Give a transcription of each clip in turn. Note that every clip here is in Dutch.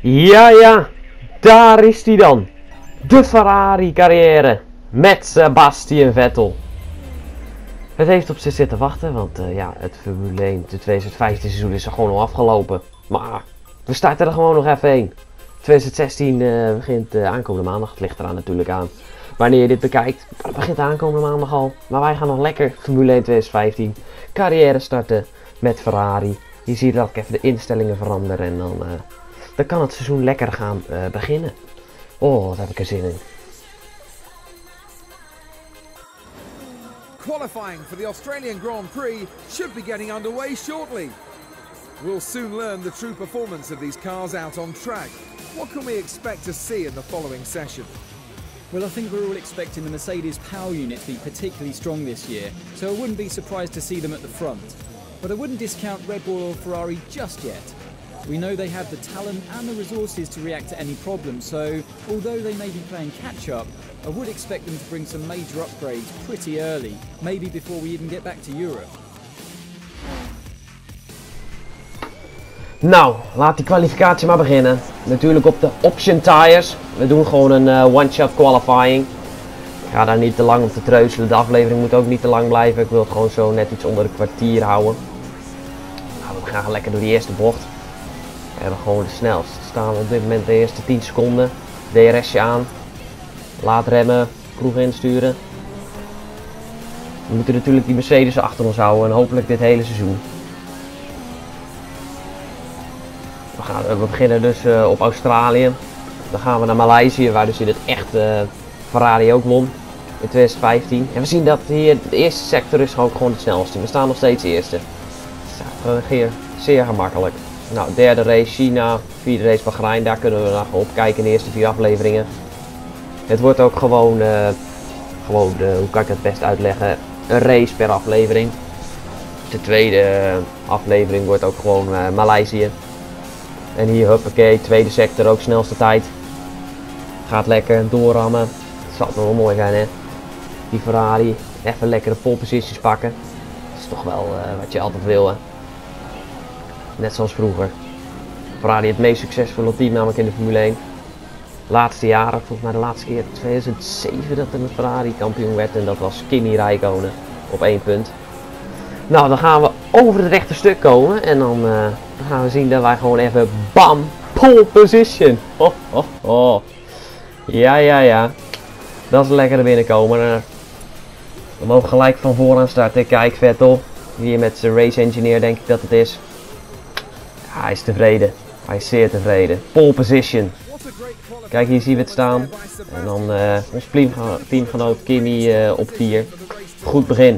Ja, ja, daar is hij dan. De Ferrari carrière met Sebastian Vettel. Het heeft op zich zitten wachten, want ja, het Formule 1 de 2015 seizoen is er gewoon al afgelopen. Maar we starten er gewoon nog even heen. 2016 begint aankomende maandag, het ligt eraan natuurlijk aan wanneer je dit bekijkt. Het begint aankomende maandag al, maar wij gaan nog lekker Formule 1 2015 carrière starten met Ferrari. Je ziet dat ik even de instellingen veranderen en dan kan het seizoen lekker gaan beginnen. Oh, wat heb ik er zin in. Qualifying for the Australian Grand Prix should be getting underway shortly. We'll soon learn the true performance of these cars out on track. What can we expect to see in the following session? Well, I think we're all expecting the Mercedes power unit to be particularly strong this year, so I wouldn't be surprised to see them at the front. But I wouldn't discount Red Bull or Ferrari just yet. We know they have the talent and the resources to react to any problem, so although they may be playing catch-up, I would expect them to bring some major upgrades pretty early, maybe before we even get back to Europe. Nou, laat die kwalificatie maar beginnen. Natuurlijk op de option tires. We doen gewoon een one-shot qualifying. Ik ga daar niet te lang op te treuzelen. De aflevering moet ook niet te lang blijven. Ik wil het gewoon zo net iets onder een kwartier houden. Nou, we gaan lekker door die eerste bocht. We hebben gewoon de snelst. Staan we op dit moment de eerste 10 seconden. DRSje aan. Laat remmen. Kroeg insturen. We moeten natuurlijk die Mercedes achter ons houden. En hopelijk dit hele seizoen. We beginnen dus op Australië. Dan gaan we naar Maleisië, waar dus in het echt Ferrari ook won in 2015. En we zien dat hier de eerste sector is ook gewoon het snelste. We staan nog steeds eerste. Dat is zeer gemakkelijk. Nou, derde race China, vierde race Bahrein. Daar kunnen we nog op kijken in de eerste 4 afleveringen. Het wordt ook gewoon, hoe kan ik het best uitleggen, een race per aflevering. De tweede aflevering wordt ook gewoon Maleisië. En hier, huppakee, tweede sector, ook snelste tijd. Gaat lekker doorrammen. Het zal nog wel mooi zijn, hè. Die Ferrari, even lekker de pole positions pakken. Dat is toch wel wat je altijd wil, hè. Net zoals vroeger. Ferrari het meest succesvolle team namelijk in de Formule 1. Laatste jaren, volgens mij de laatste keer 2007 dat er een Ferrari kampioen werd. En dat was Kimi Räikkönen op 1 punt. Nou, dan gaan we over het rechte stuk komen en dan gaan we zien dat wij gewoon even bam, pole position. Oh, oh, oh. Ja, ja, ja. Dat is lekker er binnenkomen. We mogen gelijk van vooraan starten. Kijk, Vettel. Hier met zijn race engineer denk ik dat het is. Ja, hij is tevreden. Hij is zeer tevreden. Pole position. Kijk, hier zien we het staan. En dan ons teamgenoot Kimi op 4. Goed begin.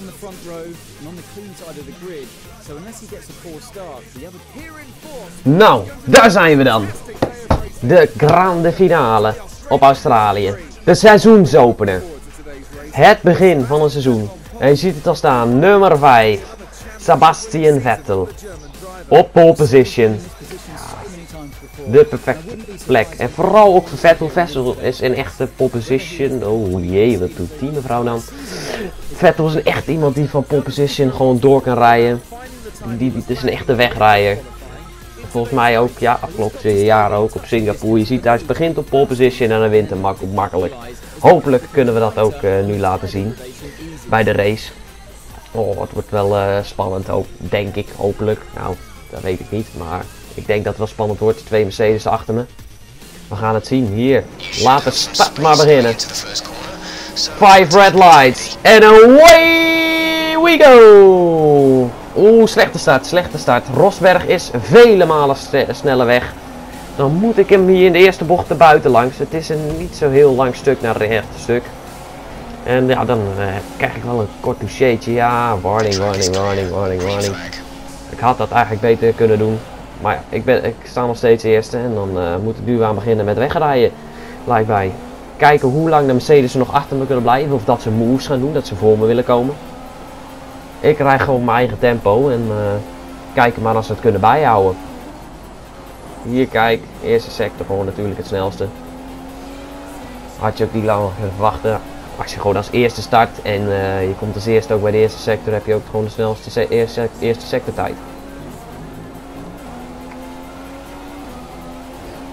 Nou, daar zijn we dan. De grande finale op Australië. De seizoensopener. Het begin van een seizoen. En je ziet het al staan. Nummer 5. Sebastian Vettel. Op pole position. De perfecte plek. En vooral ook voor Vettel. Vettel is een echte pole position. Oh jee, wat doet die mevrouw dan? Vettel is echt iemand die van pole position gewoon door kan rijden. Het is een echte wegrijder. Volgens mij ook, ja, afgelopen jaren ook op Singapore. Je ziet hij begint op pole position en dan wint hem makkelijk. Hopelijk kunnen we dat ook nu laten zien bij de race. Oh, het wordt wel spannend ook, denk ik, hopelijk. Nou, dat weet ik niet, maar ik denk dat het wel spannend wordt. 2 Mercedes achter me. We gaan het zien hier. Laat de start maar beginnen. 5 red lights. En away we go. Oeh, slechte start, slechte start. Rosberg is vele malen sneller weg. Dan moet ik hem hier in de eerste bocht er buiten langs. Het is een niet zo heel lang stuk naar het rechte stuk. En ja, dan krijg ik wel een kort toucheetje. Ja, warning, warning, warning, warning, warning. Ik had dat eigenlijk beter kunnen doen. Maar ja, ik sta nog steeds eerste. En dan moet ik nu aan beginnen met wegrijden. Lijkt mij. Kijken hoe lang de Mercedes er nog achter me kunnen blijven. Of dat ze moves gaan doen, dat ze voor me willen komen. Ik rijd gewoon mijn eigen tempo. En kijken maar als ze het kunnen bijhouden. Hier kijk, eerste sector gewoon natuurlijk het snelste. Had je ook niet lang verwachten. Als je gewoon als eerste start en je komt als eerste ook bij de eerste sector, heb je ook gewoon de snelste eerste sectortijd.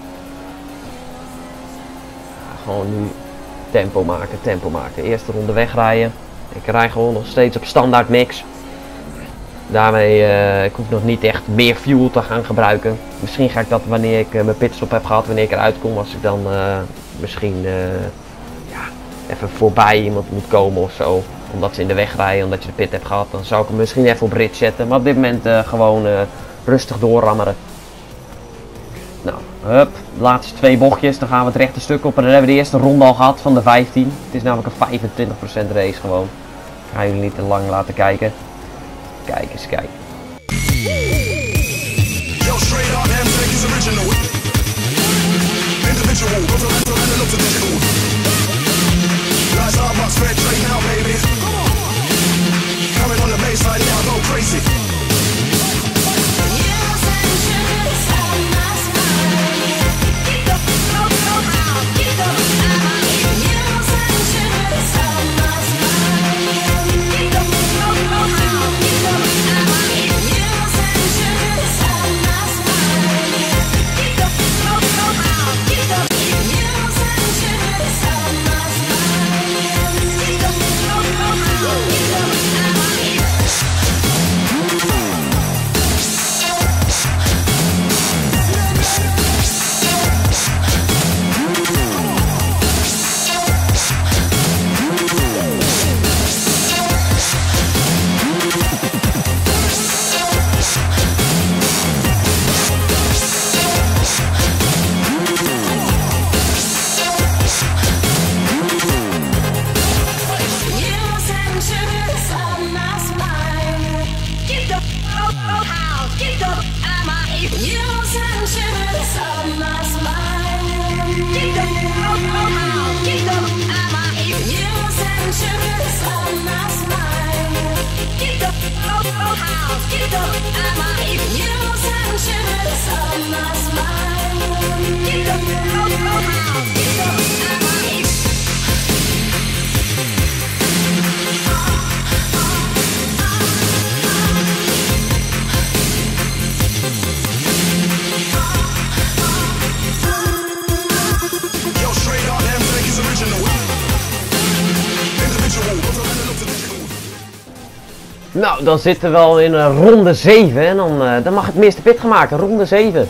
gewoon nu tempo maken, tempo maken. Eerste ronde wegrijden. Ik rij gewoon nog steeds op standaard mix. Daarmee, ik hoef nog niet echt meer fuel te gaan gebruiken. Misschien ga ik dat wanneer ik mijn pitstop heb gehad, wanneer ik eruit kom. Als ik dan misschien ja, even voorbij iemand moet komen of zo. Omdat ze in de weg rijden, omdat je de pit hebt gehad. Dan zou ik hem misschien even op rit zetten. Maar op dit moment gewoon rustig doorrammeren. Nou, hup, de laatste 2 bochtjes. Dan gaan we het rechte stuk op. En dan hebben we de eerste ronde al gehad van de 15. Het is namelijk een 25% race gewoon. Ik ga jullie niet te lang laten kijken. Kijk eens, kijk. Nou, dan zitten we al in ronde 7 en dan mag het meeste pit gaan maken, ronde 7.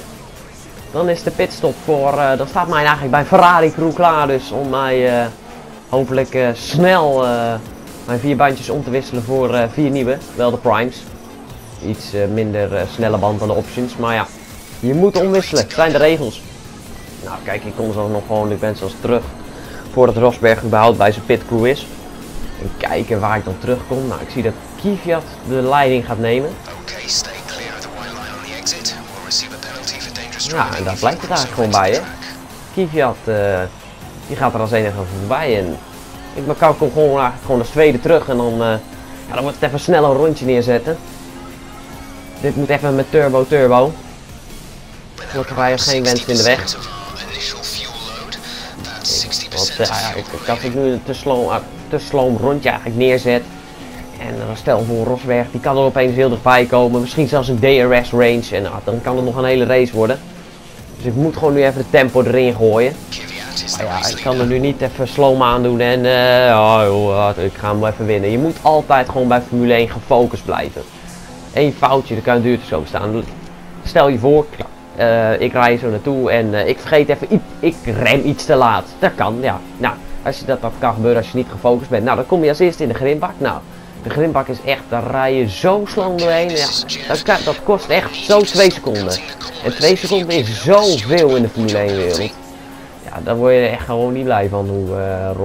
Dan is de pitstop voor, dan staat mij eigenlijk bij Ferrari crew klaar dus om mij hopelijk snel mijn 4 bandjes om te wisselen voor 4 nieuwe, wel de primes. Iets minder snelle band dan de options, maar ja, je moet omwisselen, het zijn de regels. Nou kijk, ik kom zo nog gewoon, ik ben zelfs terug voordat Rosberg überhaupt bij zijn pitcrew is. En kijken waar ik dan terugkom. Nou, ik zie dat Kvyat de leiding gaat nemen. Ja, en daar blijft het eigenlijk gewoon bij, hè. Kvyat, die gaat er als enige voorbij. En ik kom gewoon als tweede terug. En dan, ja, dan wordt het even snel een rondje neerzetten. Dit moet even met turbo. Gelukkig wij geen mensen in de weg. Want als ik nu een te sloom rondje eigenlijk neerzet. En stel voor Rosberg, die kan er opeens heel dichtbij komen. Misschien zelfs een DRS range. En dan kan het nog een hele race worden. Dus ik moet gewoon nu even de tempo erin gooien. Maar ja, ik kan er nu niet even sloom aan doen en ik ga hem wel even winnen. Je moet altijd gewoon bij Formule 1 gefocust blijven. Eén foutje, dan kan het duurder zo staan. Stel je voor, ik rij zo naartoe en ik vergeet even, ik rem iets te laat. Dat kan, ja. Nou, als je dat kan gebeuren als je niet gefocust bent. Nou, dan kom je als eerste in de grindbak. Nou, de grindbak is echt, daar rij je zo sloom doorheen. Ja, dat kost echt zo 2 seconden. En 2 seconden is zoveel in de Formule 1 wereld. Ja, daar word je echt gewoon niet blij van hoe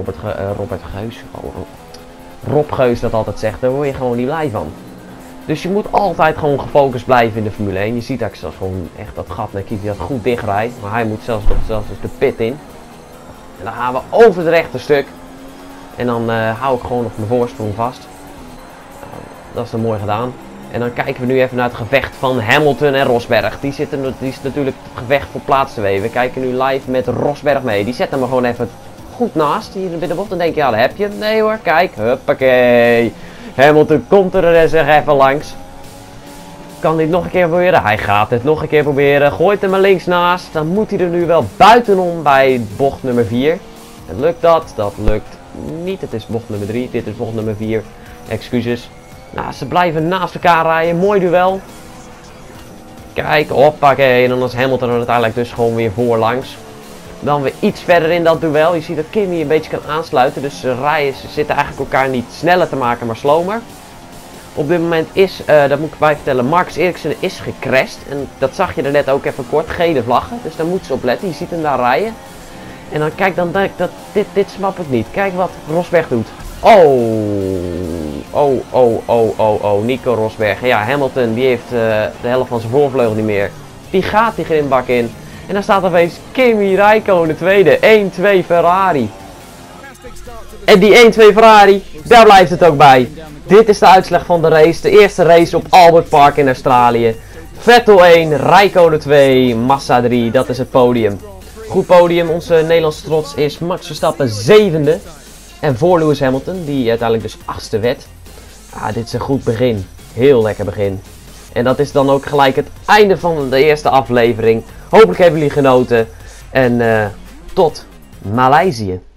Rob Geus dat altijd zegt. Daar word je gewoon niet blij van. Dus je moet altijd gewoon gefocust blijven in de Formule 1. Je ziet dat ik zelfs gewoon echt dat gat naar Kvyat goed dicht rijdt. Maar hij moet zelfs de pit in. En dan gaan we over het rechte stuk. En dan hou ik gewoon nog mijn voorsprong vast. Dat is dan mooi gedaan. En dan kijken we nu even naar het gevecht van Hamilton en Rosberg. Die is natuurlijk het gevecht voor plaats 2. We kijken nu live met Rosberg mee. Die zet hem er gewoon even goed naast hier in de binnenbocht. Dan denk je, ja, daar heb je hem. Nee hoor, kijk. Huppakee. Hamilton komt er zeg even langs. Kan hij het nog een keer proberen? Hij gaat het nog een keer proberen. Gooit hem er links naast. Dan moet hij er nu wel buitenom bij bocht nummer 4. Lukt dat? Dat lukt niet. Het is bocht nummer 3. Dit is bocht nummer 4. Excuses. Nou, ze blijven naast elkaar rijden. Mooi duel. Kijk, hoppakee. En dan is Hamilton er uiteindelijk dus gewoon weer voorlangs. Dan weer iets verder in dat duel. Je ziet dat Kimi een beetje kan aansluiten. Dus ze zitten eigenlijk elkaar niet sneller te maken, maar slomer. Op dit moment is, dat moet ik bij vertellen, Marcus Ericsson is gecrashed. En dat zag je er net ook even kort. Gele vlaggen. Dus daar moeten ze op letten. Je ziet hem daar rijden. En dan kijk, dan denk ik dat dit snap ik niet. Kijk wat Rosberg doet. Oh, Nico Rosberg. Ja, Hamilton die heeft de helft van zijn voorvleugel niet meer. Die gaat die grindbak in. En dan staat opeens Kimi Räikkönen tweede. 1-2 Ferrari. En die 1-2 Ferrari, daar blijft het ook bij. Dit is de uitslag van de race. De eerste race op Albert Park in Australië. Vettel 1, Räikkönen 2, Massa 3. Dat is het podium. Goed podium. Onze Nederlandse trots is Max Verstappen 7e. En voor Lewis Hamilton, die uiteindelijk dus 8e werd. Dit is een goed begin. Heel lekker begin. En dat is dan ook gelijk het einde van de eerste aflevering. Hopelijk hebben jullie genoten. En tot Maleisië.